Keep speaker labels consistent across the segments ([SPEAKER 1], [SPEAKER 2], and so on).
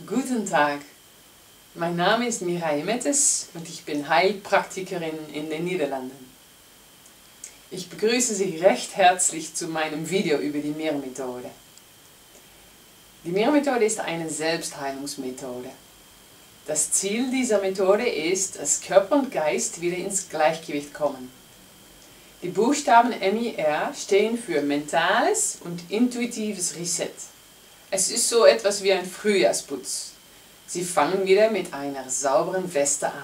[SPEAKER 1] Guten Tag, mein Name ist Mireille Mettes und ich bin Heilpraktikerin in den Niederlanden. Ich begrüße Sie recht herzlich zu meinem Video über die Mir-Methode. Die Mir-Methode ist eine Selbstheilungsmethode. Das Ziel dieser Methode ist, dass Körper und Geist wieder ins Gleichgewicht kommen. Die Buchstaben MIR stehen für mentales und intuitives Reset. Es ist so etwas wie ein Frühjahrsputz. Sie fangen wieder mit einer sauberen Weste an.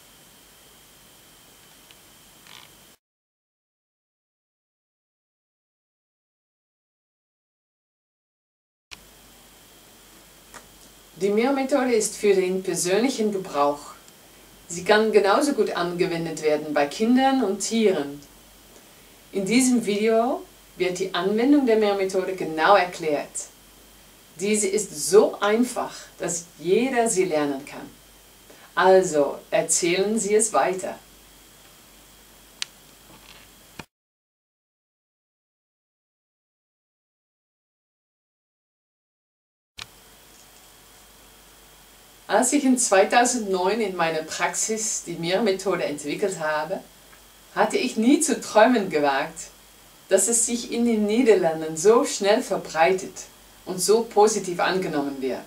[SPEAKER 1] Die Mir-Methode ist für den persönlichen Gebrauch. Sie kann genauso gut angewendet werden bei Kindern und Tieren. In diesem Video wird die Anwendung der Mir-Methode genau erklärt. Diese ist so einfach, dass jeder sie lernen kann. Also erzählen Sie es weiter. Als ich in 2009 in meiner Praxis die Mir-Methode entwickelt habe, hatte ich nie zu träumen gewagt, dass es sich in den Niederlanden so schnell verbreitet und so positiv angenommen wird.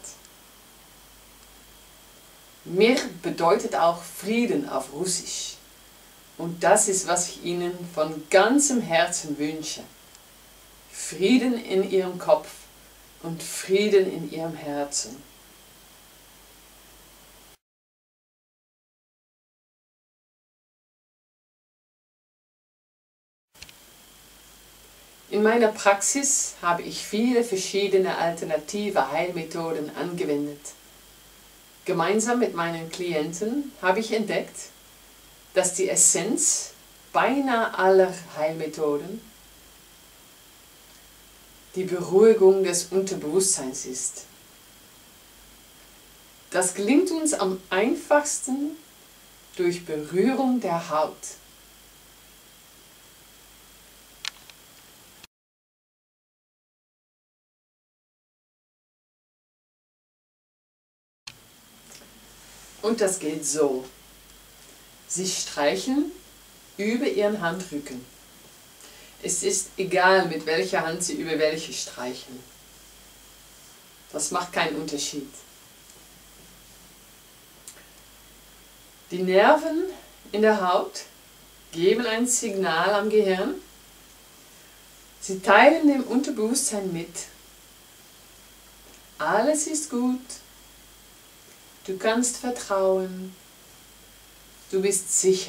[SPEAKER 1] Mir bedeutet auch Frieden auf Russisch. Und das ist, was ich Ihnen von ganzem Herzen wünsche. Frieden in Ihrem Kopf und Frieden in Ihrem Herzen. In meiner Praxis habe ich viele verschiedene alternative Heilmethoden angewendet. Gemeinsam mit meinen Klienten habe ich entdeckt, dass die Essenz beinahe aller Heilmethoden die Beruhigung des Unterbewusstseins ist. Das gelingt uns am einfachsten durch Berührung der Haut. Und das geht so. Sie streicheln über Ihren Handrücken. Es ist egal, mit welcher Hand Sie über welche streicheln. Das macht keinen Unterschied. Die Nerven in der Haut geben ein Signal am Gehirn. Sie teilen dem Unterbewusstsein mit: Alles ist gut. Du kannst vertrauen, du bist sicher.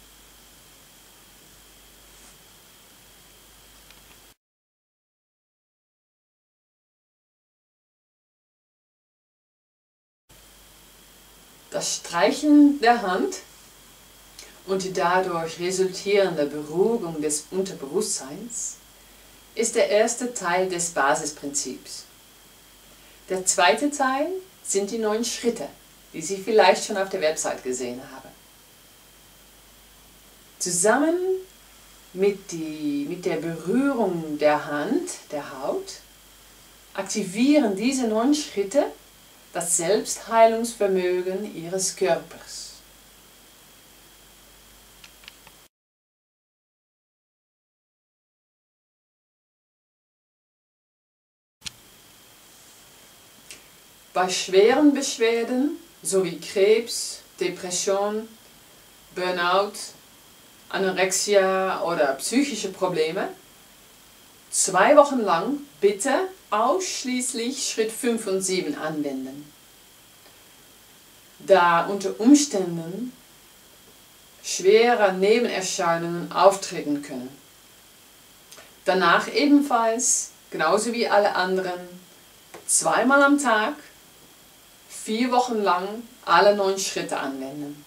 [SPEAKER 1] Das Streicheln der Hand und die dadurch resultierende Beruhigung des Unterbewusstseins ist der erste Teil des Basisprinzips. Der zweite Teil sind die 9 Schritte, die Sie vielleicht schon auf der Website gesehen haben. Zusammen mit der Berührung der Hand, der Haut, aktivieren diese 9 Schritte das Selbstheilungsvermögen Ihres Körpers. Bei schweren Beschwerden sowie Krebs, Depression, Burnout, Anorexia oder psychische Probleme 2 Wochen lang bitte ausschließlich Schritt 5 und 7 anwenden, da unter Umständen schwere Nebenerscheinungen auftreten können. Danach ebenfalls, genauso wie alle anderen, 2-mal am Tag 4 Wochen lang alle 9 Schritte anwenden.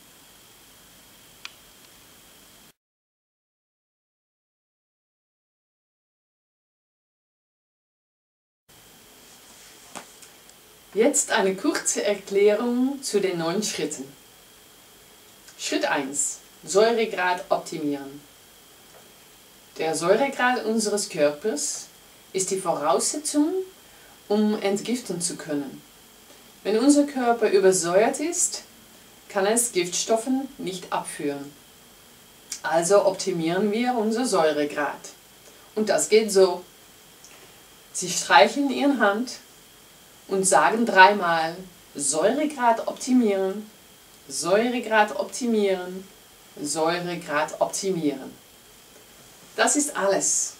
[SPEAKER 1] Jetzt eine kurze Erklärung zu den 9 Schritten. Schritt 1. Säuregrad optimieren. Der Säuregrad unseres Körpers ist die Voraussetzung, um entgiften zu können. Wenn unser Körper übersäuert ist, kann es Giftstoffe nicht abführen. Also optimieren wir unser Säuregrad. Und das geht so. Sie streicheln Ihre Hand und sagen dreimal: Säuregrad optimieren, Säuregrad optimieren, Säuregrad optimieren. Das ist alles.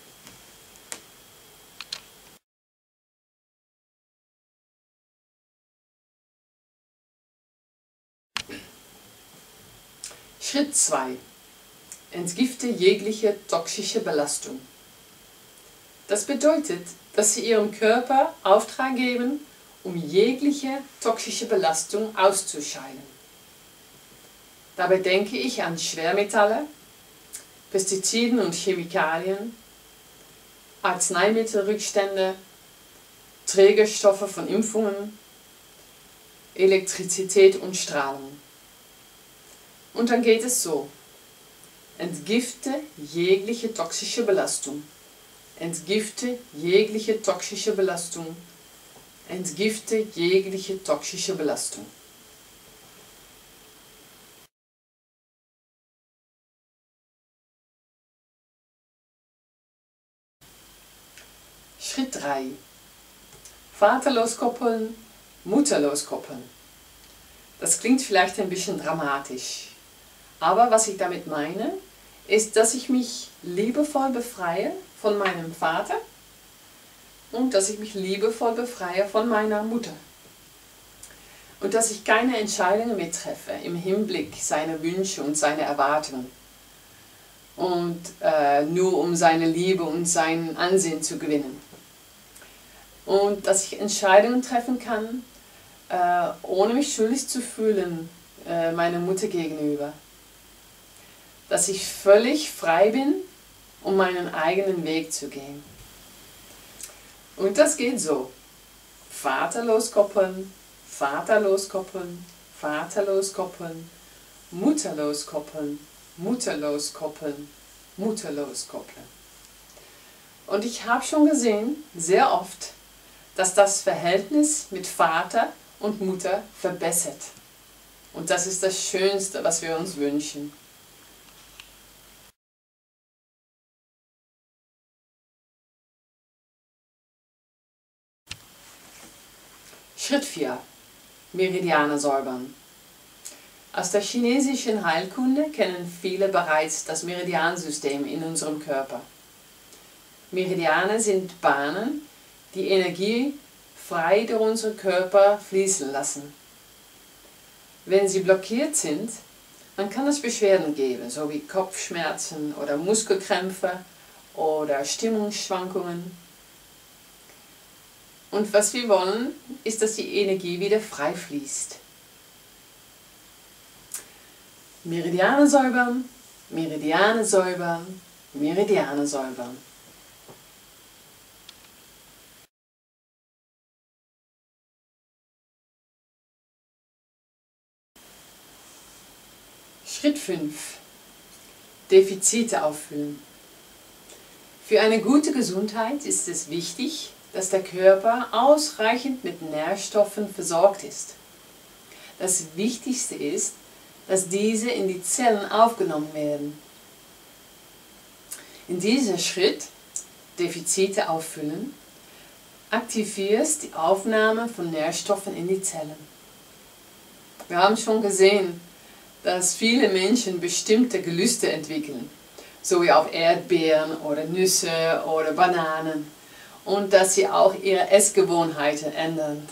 [SPEAKER 1] Schritt 2. Entgifte jegliche toxische Belastung. Das bedeutet, dass Sie Ihrem Körper Auftrag geben, um jegliche toxische Belastung auszuscheiden. Dabei denke ich an Schwermetalle, Pestiziden und Chemikalien, Arzneimittelrückstände, Trägerstoffe von Impfungen, Elektrizität und Strahlung. Und dann geht es so: Entgifte jegliche toxische Belastung. Entgifte jegliche toxische Belastung. Entgifte jegliche toxische Belastung. Schritt 3. Vaterlos koppeln, mutterlos koppeln. Das klingt vielleicht ein bisschen dramatisch, aber was ich damit meine, ist, dass ich mich liebevoll befreie von meinem Vater und dass ich mich liebevoll befreie von meiner Mutter. Und dass ich keine Entscheidungen mehr treffe im Hinblick seiner Wünsche und seiner Erwartungen. Und nur um seine Liebe und sein Ansehen zu gewinnen. Und dass ich Entscheidungen treffen kann, ohne mich schuldig zu fühlen meiner Mutter gegenüber. Dass ich völlig frei bin, um meinen eigenen Weg zu gehen. Und das geht so: Vaterlos koppeln, vaterlos koppeln, vaterlos koppeln, mutterlos koppeln, mutterlos koppeln, mutterlos koppeln. Und ich habe schon gesehen, sehr oft, dass das Verhältnis mit Vater und Mutter verbessert. Und das ist das Schönste, was wir uns wünschen. Schritt 4. Meridiane säubern. Aus der chinesischen Heilkunde kennen viele bereits das Meridiansystem in unserem Körper. Meridiane sind Bahnen, die Energie frei durch unseren Körper fließen lassen. Wenn sie blockiert sind, dann kann es Beschwerden geben, so wie Kopfschmerzen oder Muskelkrämpfe oder Stimmungsschwankungen. Und was wir wollen, ist, dass die Energie wieder frei fließt. Meridiane säubern, Meridiane säubern, Meridiane säubern. Schritt 5. Defizite auffüllen. Für eine gute Gesundheit ist es wichtig, dass der Körper ausreichend mit Nährstoffen versorgt ist. Das Wichtigste ist, dass diese in die Zellen aufgenommen werden. In diesem Schritt, Defizite auffüllen, aktivierst die Aufnahme von Nährstoffen in die Zellen. Wir haben schon gesehen, dass viele Menschen bestimmte Gelüste entwickeln, so wie auf Erdbeeren oder Nüsse oder Bananen, und dass sie auch ihre Essgewohnheiten ändern.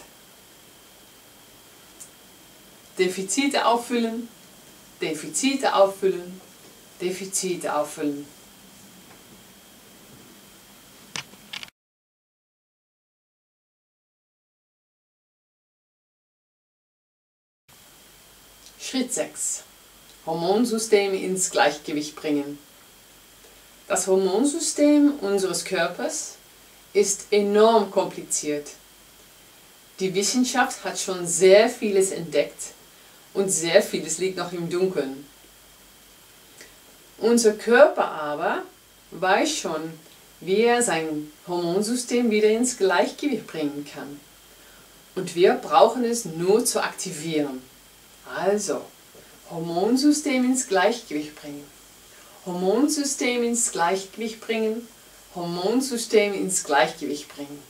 [SPEAKER 1] Defizite auffüllen, Defizite auffüllen, Defizite auffüllen. Schritt 6. Hormonsystem ins Gleichgewicht bringen. Das Hormonsystem unseres Körpers ist enorm kompliziert. Die Wissenschaft hat schon sehr vieles entdeckt und sehr vieles liegt noch im Dunkeln. Unser Körper aber weiß schon, wie er sein Hormonsystem wieder ins Gleichgewicht bringen kann. und wir brauchen es nur zu aktivieren. Also, Hormonsystem ins Gleichgewicht bringen. Hormonsystem ins Gleichgewicht bringen. Hormonsystem ins Gleichgewicht bringen.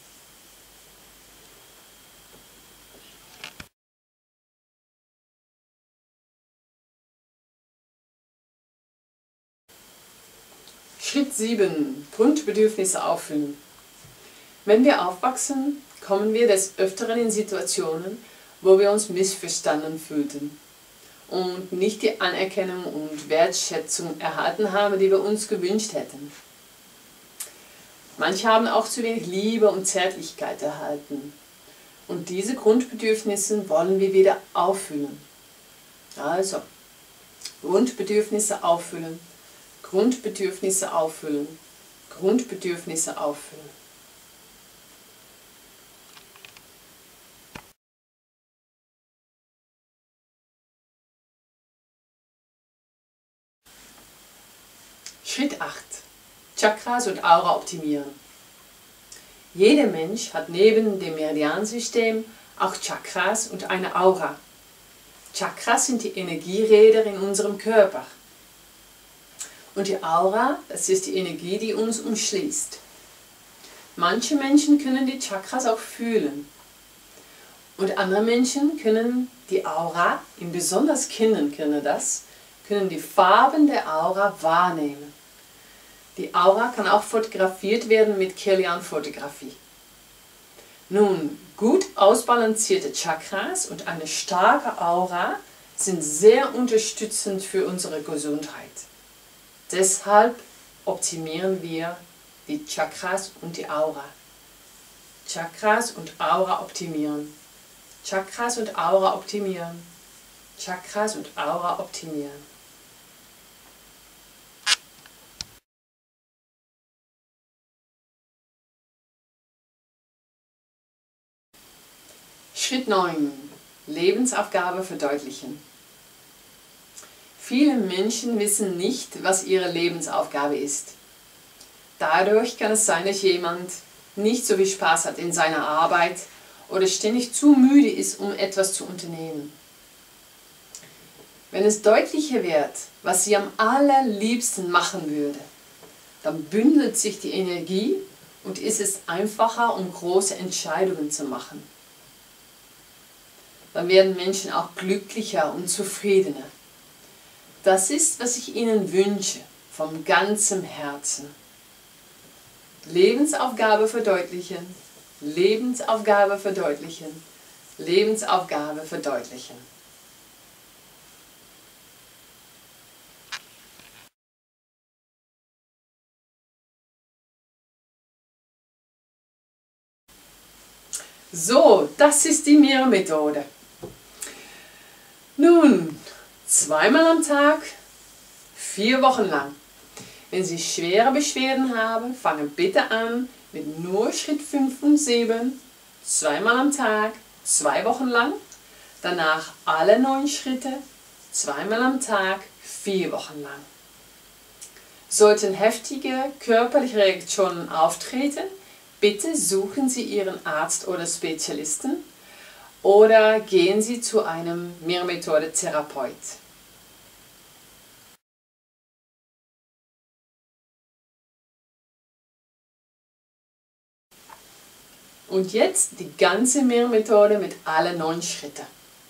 [SPEAKER 1] Schritt 7. Grundbedürfnisse auffüllen. Wenn wir aufwachsen, kommen wir des Öfteren in Situationen, wo wir uns missverstanden fühlten und nicht die Anerkennung und Wertschätzung erhalten haben, die wir uns gewünscht hätten. Manche haben auch zu wenig Liebe und Zärtlichkeit erhalten. Und diese Grundbedürfnisse wollen wir wieder auffüllen. Also, Grundbedürfnisse auffüllen, Grundbedürfnisse auffüllen, Grundbedürfnisse auffüllen. Schritt 8. Chakras und Aura optimieren. Jeder Mensch hat neben dem Meridiansystem auch Chakras und eine Aura. Chakras sind die Energieräder in unserem Körper. Und die Aura, das ist die Energie, die uns umschließt. Manche Menschen können die Chakras auch fühlen. Und andere Menschen können die Aura, besonders Kinder können die Farben der Aura wahrnehmen. Die Aura kann auch fotografiert werden mit Kirlian-Fotografie. Nun, gut ausbalancierte Chakras und eine starke Aura sind sehr unterstützend für unsere Gesundheit. Deshalb optimieren wir die Chakras und die Aura. Chakras und Aura optimieren. Chakras und Aura optimieren. Chakras und Aura optimieren. Schritt 9. Lebensaufgabe verdeutlichen. Viele Menschen wissen nicht, was ihre Lebensaufgabe ist. Dadurch kann es sein, dass jemand nicht so viel Spaß hat in seiner Arbeit oder ständig zu müde ist, um etwas zu unternehmen. Wenn es deutlicher wird, was sie am allerliebsten machen würde, dann bündelt sich die Energie und ist es einfacher, um große Entscheidungen zu machen. Dann werden Menschen auch glücklicher und zufriedener. Das ist, was ich Ihnen wünsche, von ganzem Herzen. Lebensaufgabe verdeutlichen, Lebensaufgabe verdeutlichen, Lebensaufgabe verdeutlichen. So, das ist die Mir-Methode. Nun, 2-mal am Tag, 4 Wochen lang. Wenn Sie schwere Beschwerden haben, fangen bitte an mit nur Schritt 5 und 7, 2-mal am Tag, 2 Wochen lang. Danach alle 9 Schritte, 2-mal am Tag, 4 Wochen lang. Sollten heftige körperliche Reaktionen auftreten, bitte suchen Sie Ihren Arzt oder Spezialisten oder gehen Sie zu einem Mir-Methode-Therapeut. Und jetzt die ganze Mir-Methode mit allen 9 Schritten.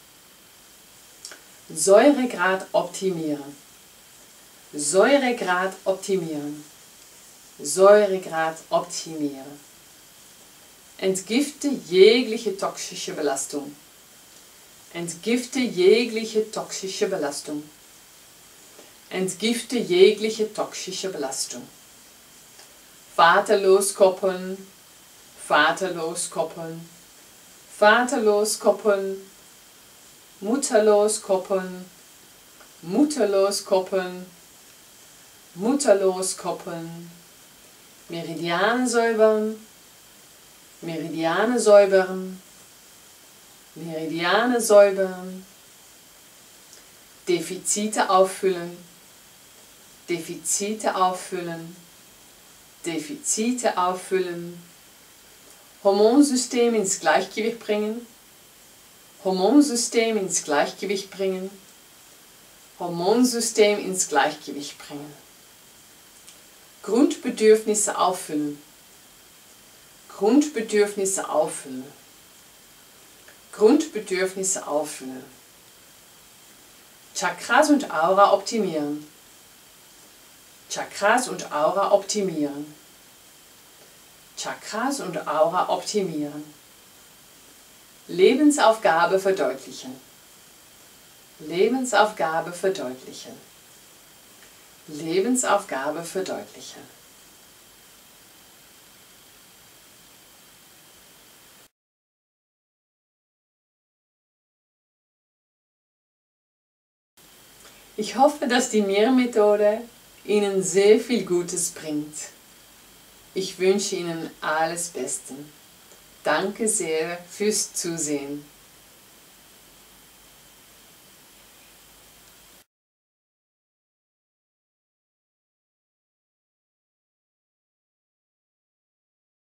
[SPEAKER 1] Säuregrad optimieren. Säuregrad optimieren. Säuregrad optimieren. Entgifte jegliche toxische Belastung. Entgifte jegliche toxische Belastung. Entgifte jegliche toxische Belastung. Vaterlos koppeln, vaterlos koppeln, vaterlos koppeln, mutterlos koppeln, mutterlos koppeln, mutterlos koppeln, Meridiane säubern, Meridiane säubern, Meridiane säubern, Defizite auffüllen, Defizite auffüllen, Defizite auffüllen, Hormonsystem ins Gleichgewicht bringen, Hormonsystem ins Gleichgewicht bringen. Hormonsystem ins Gleichgewicht bringen. Grundbedürfnisse auffüllen. Grundbedürfnisse auffüllen. Grundbedürfnisse auffüllen. Chakras und Aura optimieren. Chakras und Aura optimieren. Chakras und Aura optimieren. Lebensaufgabe verdeutlichen. Lebensaufgabe verdeutlichen. Lebensaufgabe verdeutlichen. Ich hoffe, dass die Mir-Methode Ihnen sehr viel Gutes bringt. Ich wünsche Ihnen alles Beste. Danke sehr fürs Zusehen.